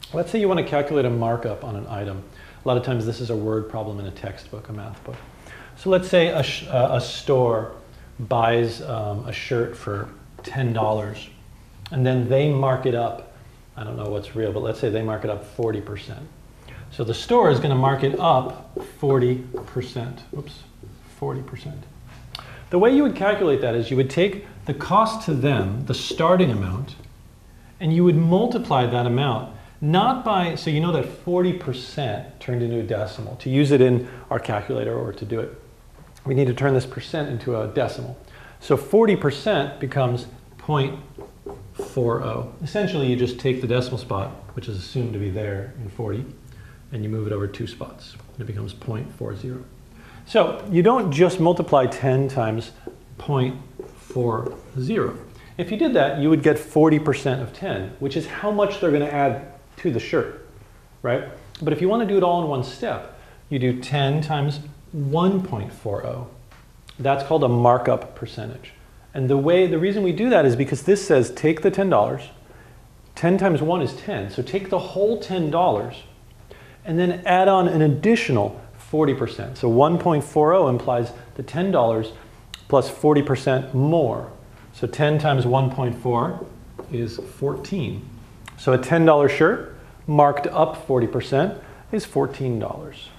Let's say you want to calculate a markup on an item. A lot of times this is a word problem in a textbook, a math book. So let's say a store buys a shirt for $10 and then they mark it up. I don't know what's real, but let's say they mark it up 40%. So the store is going to mark it up 40%. Oops, 40%. The way you would calculate that is you would take the cost to them, the starting amount, and you would multiply that amount, not by, so you know that 40% turned into a decimal. To use it in our calculator or to do it, we need to turn this percent into a decimal. So 40% becomes 0.40. Essentially, you just take the decimal spot, which is assumed to be there in 40, and you move it over 2 spots. And it becomes 0.40. So you don't just multiply 10 times 0.40. If you did that, you would get 40% of 10, which is how much they're going to add to the shirt, right? But if you want to do it all in one step, you do 10 times 1.40. That's called a markup percentage. And the reason we do that is because this says take the $10, 10 times 1 is 10, so take the whole $10 and then add on an additional 40%. So 1.40 implies the $10 plus 40% more. So 10 times 1.4 is 14. So a $10 shirt marked up 40% is $14.